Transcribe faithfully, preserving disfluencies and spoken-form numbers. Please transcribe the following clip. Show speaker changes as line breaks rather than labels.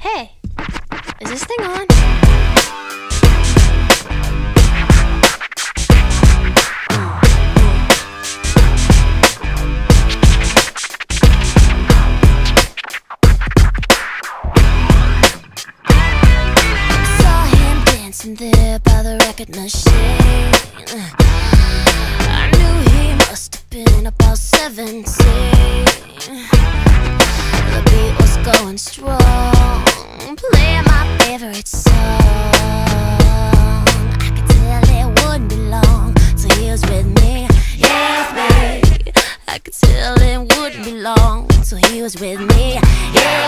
Hey, is this thing on?
There by the record machine, I knew he must have been about seventeen. The beat was going strong, playing my favorite song. I could tell it wouldn't be long till he was with me, yeah, with me. I could tell it wouldn't be long till he was with me, yeah.